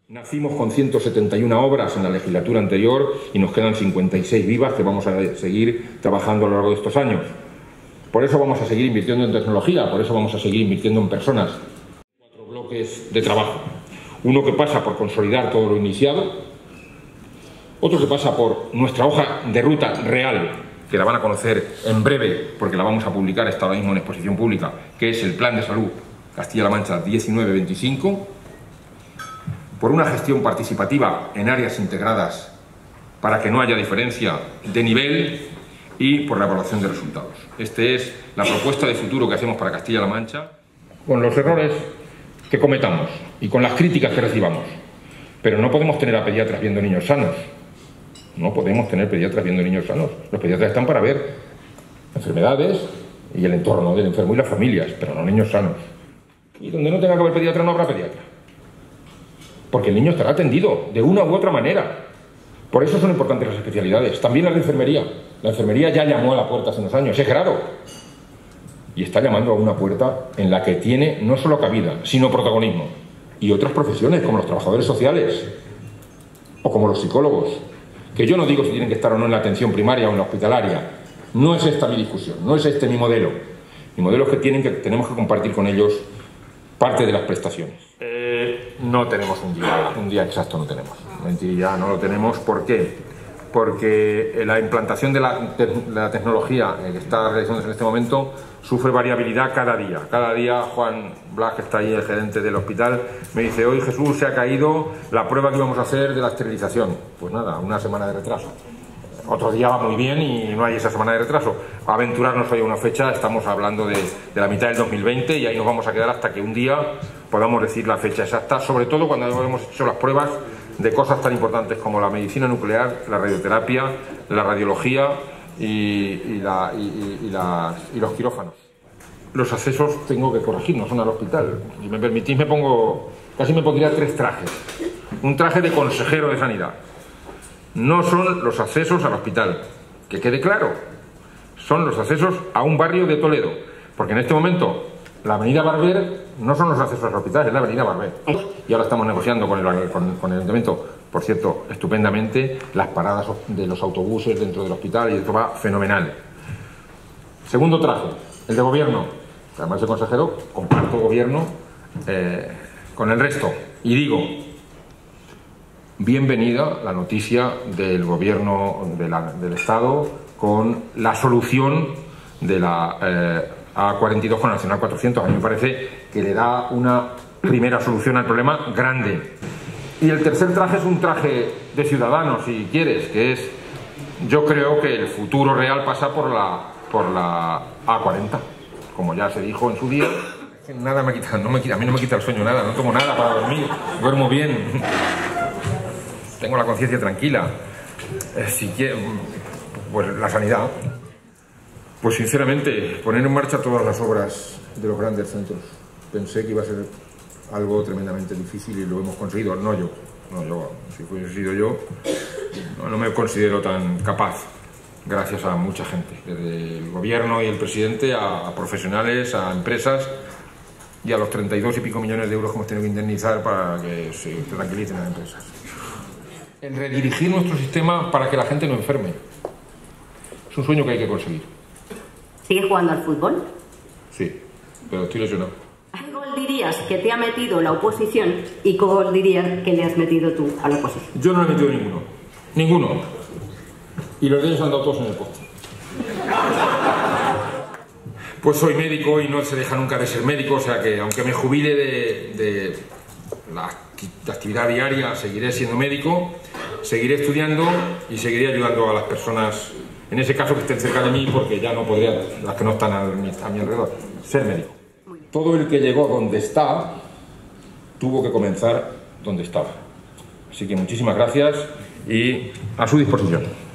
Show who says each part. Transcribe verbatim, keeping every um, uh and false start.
Speaker 1: Nacimos con ciento setenta y una obras en la legislatura anterior y nos quedan cincuenta y seis vivas que vamos a seguir trabajando a lo largo de estos años. Por eso vamos a seguir invirtiendo en tecnología, por eso vamos a seguir invirtiendo en personas. Cuatro bloques de trabajo. Uno que pasa por consolidar todo lo iniciado, otro que pasa por nuestra hoja de ruta real, que la van a conocer en breve porque la vamos a publicar, está ahora mismo en exposición pública, que es el Plan de Salud Castilla-La Mancha diecinueve veinticinco, por una gestión participativa en áreas integradas para que no haya diferencia de nivel y por la evaluación de resultados. Esta es la propuesta de futuro que hacemos para Castilla-La Mancha, con los errores que cometamos y con las críticas que recibamos. Pero no podemos tener a pediatras viendo niños sanos. No podemos tener pediatras viendo niños sanos. Los pediatras están para ver enfermedades y el entorno del enfermo y las familias, pero no niños sanos. Y donde no tenga que haber pediatra, no habrá pediatra. Porque el niño estará atendido de una u otra manera. Por eso son importantes las especialidades. También la de enfermería. La enfermería ya llamó a la puerta hace unos años, es grado. Y está llamando a una puerta en la que tiene no solo cabida, sino protagonismo. Y otras profesiones, como los trabajadores sociales o como los psicólogos. Que yo no digo si tienen que estar o no en la atención primaria o en la hospitalaria. No es esta mi discusión, no es este mi modelo. Mi modelo es que, tienen que tenemos que compartir con ellos parte de las prestaciones. Eh, no tenemos un día, un día exacto, no tenemos. Mentira, no lo tenemos. ¿Por qué? Porque la implantación de la, de la tecnología que está realizándose en este momento sufre variabilidad cada día. Cada día Juan Blas, que está ahí, el gerente del hospital, me dice: hoy Jesús, se ha caído la prueba que íbamos a hacer de la esterilización. Pues nada, una semana de retraso. Otro día va muy bien y no hay esa semana de retraso. A aventurarnos hoy a una fecha, estamos hablando de, de la mitad del dos mil veinte y ahí nos vamos a quedar hasta que un día podamos decir la fecha exacta, sobre todo cuando hemos hecho las pruebas de cosas tan importantes como la medicina nuclear, la radioterapia, la radiología y, y, la, y, y, y, las, y los quirófanos. Los accesos tengo que corregir, no son al hospital. Si me permitís, me pongo, casi me pondría tres trajes. Un traje de consejero de sanidad. No son los accesos al hospital, que quede claro. Son los accesos a un barrio de Toledo. Porque en este momento la avenida Barber no son los accesos al hospital, es la avenida Barber. Y ahora estamos negociando con el, con, con el ayuntamiento, por cierto, estupendamente, las paradas de los autobuses dentro del hospital y esto va fenomenal. Segundo traje, el de gobierno. Además de consejero, comparto gobierno eh, con el resto. Y digo, bienvenida la noticia del gobierno de la, del Estado con la solución de la eh, A cuarenta y dos con la Nacional cuatrocientos. A mí me parece que le da una primera solución al problema grande. Y el tercer traje es un traje de ciudadano, si quieres, que es, yo creo que el futuro real pasa por la, por la A cuarenta, como ya se dijo en su día. Nada me quita, no me quita, a mí no me quita el sueño nada, no tomo nada para dormir, duermo bien. Tengo la conciencia tranquila. Eh, si quiero, pues la sanidad. Pues sinceramente, poner en marcha todas las obras de los grandes centros. Pensé que iba a ser algo tremendamente difícil y lo hemos conseguido. No yo, no yo. Si hubiese sido yo, no, no me considero tan capaz. Gracias a mucha gente, desde el gobierno y el presidente, a, a profesionales, a empresas y a los treinta y dos y pico millones de euros que hemos tenido que indemnizar para que se tranquilicen las empresas. En redirigir nuestro sistema para que la gente no enferme. Es un sueño que hay que conseguir.
Speaker 2: ¿Sigues jugando al fútbol?
Speaker 1: Sí, pero estoy lesionado.
Speaker 2: ¿Qué gol dirías que te ha metido la oposición y qué gol dirías que le has metido tú a la oposición?
Speaker 1: Yo no le he metido ninguno. Ninguno. Y los de ellos han dado todos en el poste. Pues soy médico y no se deja nunca de ser médico, o sea que aunque me jubile de, de la de actividad diaria, seguiré siendo médico, seguiré estudiando y seguiré ayudando a las personas, en ese caso que estén cerca de mí, porque ya no podría, las que no están a mi, a mi alrededor, ser médico. Todo el que llegó donde está tuvo que comenzar donde estaba. Así que muchísimas gracias y a su disposición.